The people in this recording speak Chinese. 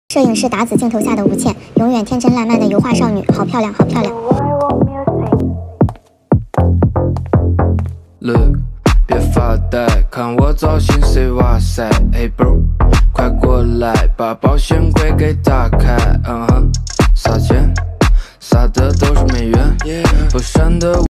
摄影师达子镜头下的吴倩，永远天真烂漫的油画少女，好漂亮，好漂亮。 Look， 别发呆，看我造型谁哇塞 ，Hey bro， 快过来，把保险柜给打开，撒钱，撒的都是美元，不闪的。